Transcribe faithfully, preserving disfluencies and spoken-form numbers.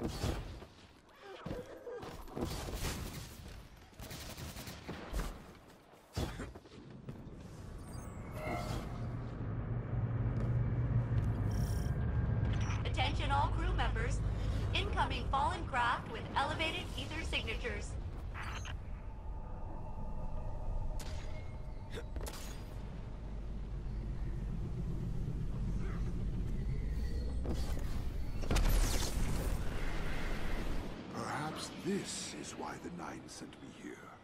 Attention all crew members. Incoming fallen craft with elevated ether signatures. Perhaps this is why the Nine sent me here.